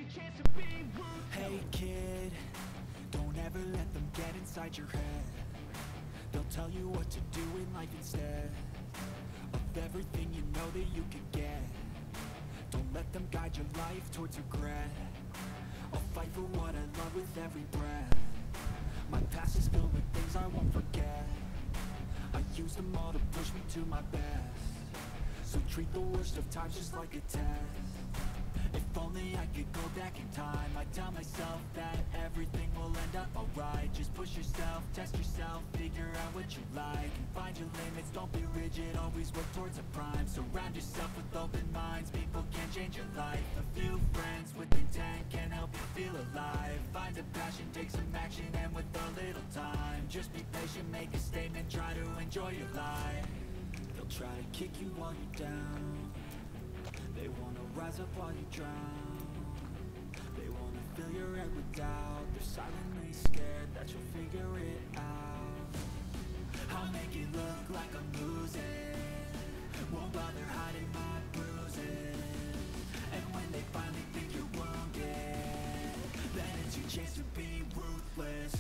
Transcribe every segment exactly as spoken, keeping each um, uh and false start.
Hey kid, don't ever let them get inside your head. They'll tell you what to do in life instead of everything you know that you could get. Don't let them guide your life towards regret. I'll fight for what I love with every breath. My past is filled with things I won't forget. I use them all to push me to my best. So treat the worst of times just like a test. If only I could go back in time, I'd tell myself that everything will end up alright. Just push yourself, test yourself, figure out what you like, and find your limits, don't be rigid, always work towards a prime. Surround yourself with open minds, people can change your life. A few friends with intent can help you feel alive. Find a passion, take some action, and with a little time, just be patient, make a statement, try to enjoy your life. They'll try to kick you while you're down. They wanna rise up while you drown. They wanna fill your head with doubt. They're silently scared that you'll figure it out. I'll make it look like I'm losing, won't bother hiding my bruises. And when they finally think you're wounded, then it's your chance to be ruthless.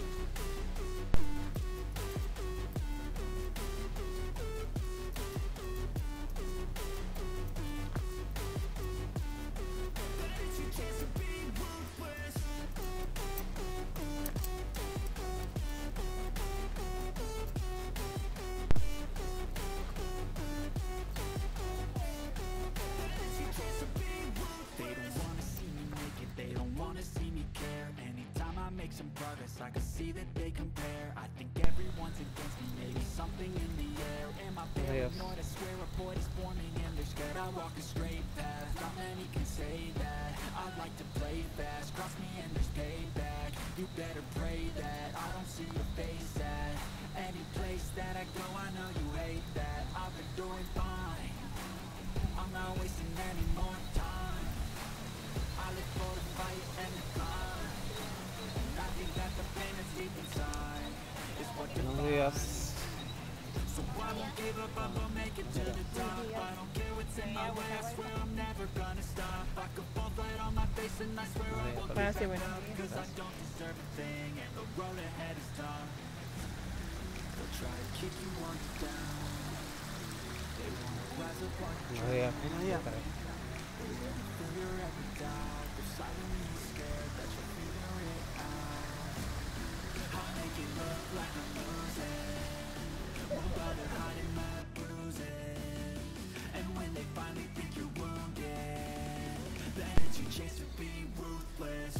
I can see that they compare. I think everyone's against me, maybe something in the air. Am I paranoid? I swear a void is forming and they're scared I walk a straight path. Not many can say that. I like to play fast, cross me and there's payback. You better pray that I don't see your face at any place that I go. I know you hate that. I've been doing fine, I'm not wasting any more time. I live for the fight and the climb. I think that the pain that's deep inside is what defines. So I won't give up, I will make it to the top. I don't care what's in my way, I swear I'm never gonna stop. I could fall flat on my face and I swear I won't give up, cause I don't deserve a thing and the road ahead is tough. They'll try to kick you while you're down. They wanna rise up while you're down. They wanna fill your head with doubt. They're silently scared that you'll figure it out. I'll make it look like I'm losing, won't bother hiding my bruises. And when they finally think you're wounded, then it's your chance to be ruthless.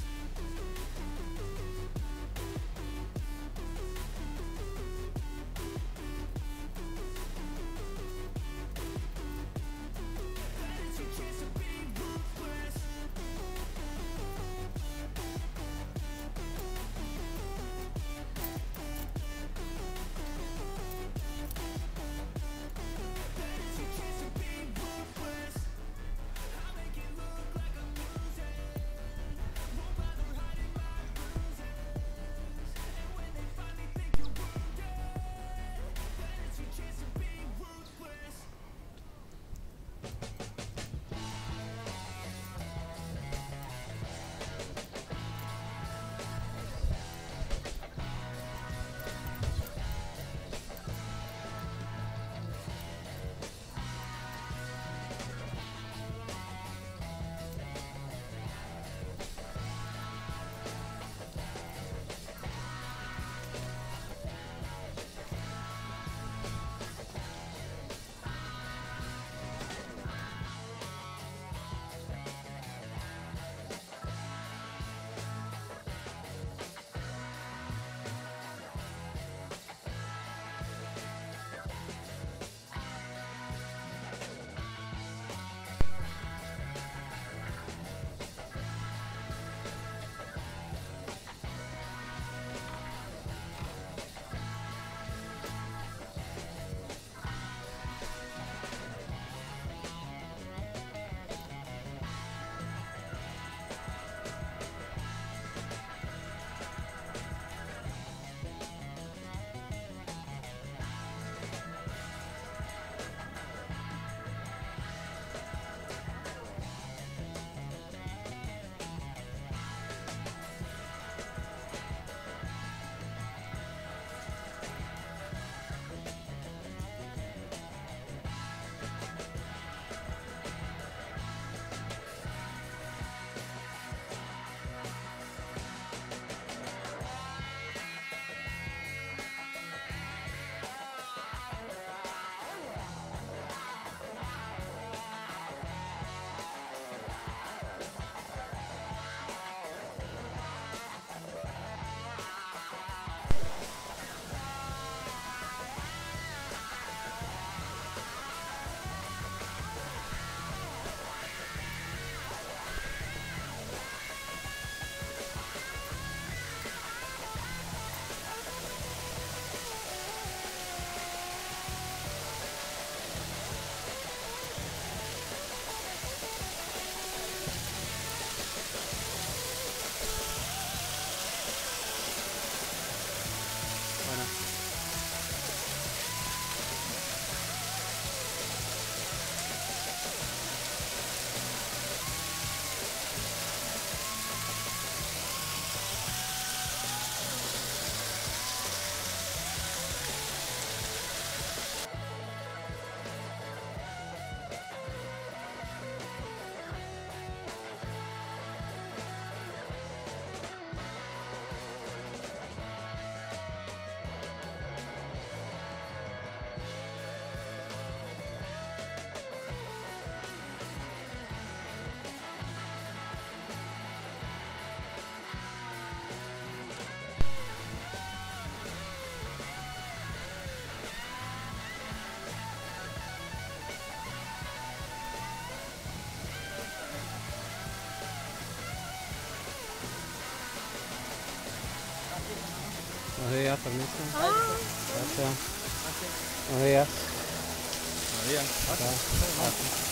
días, permiso. Ah. Gracias. Buenos días. Buenos días. Gracias.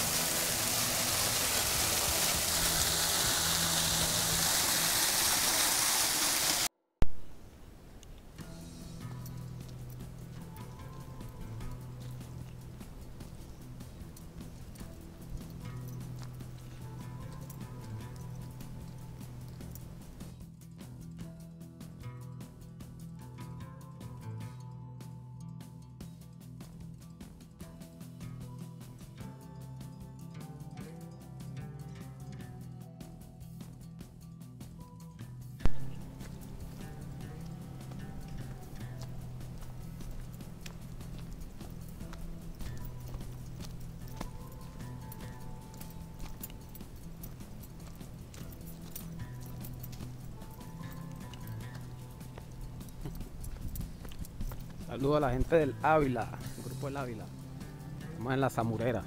Saludo a la gente del Ávila, el grupo del Ávila. Estamos en la Zamurera.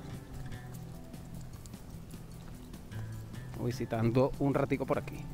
Visitando un ratico por aquí.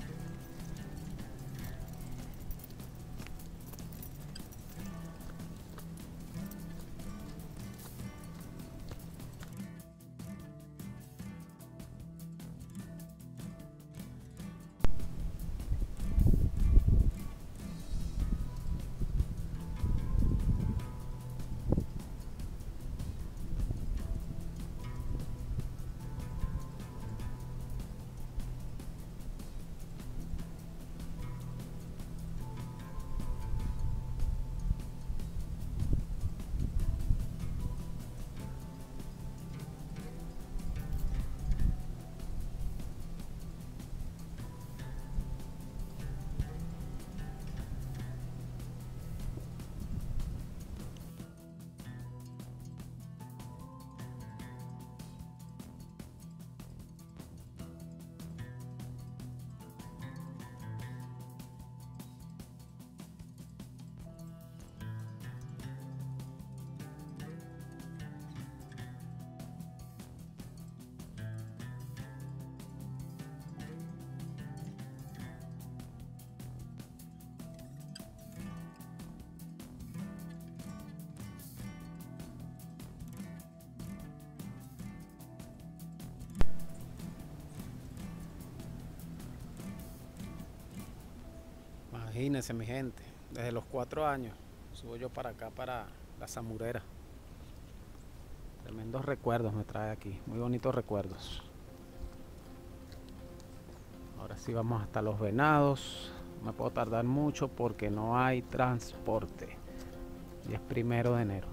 Imagínense, mi gente, desde los cuatro años subo yo para acá, para la Zamurera. Tremendos recuerdos me trae aquí, muy bonitos recuerdos. Ahora sí vamos hasta Los Venados. No me puedo tardar mucho porque no hay transporte. Y es primero de enero.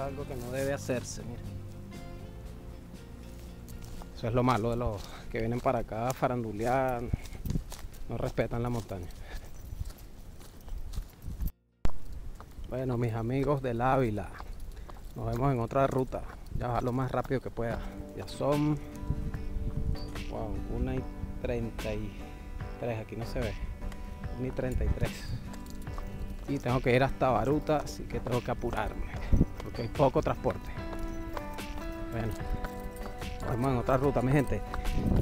algo que no debe hacerse, mira. Eso es lo malo de los que vienen para acá a farandulear, no respetan la montaña. Bueno, mis amigos del Ávila, nos vemos en otra ruta. Ya va lo más rápido que pueda. Ya son wow, una y treinta y tres, aquí no se ve. una y treinta y tres. Y tengo que ir hasta Baruta, así que tengo que apurarme, porque hay poco transporte. Bueno, nos vemos en otra ruta, mi gente.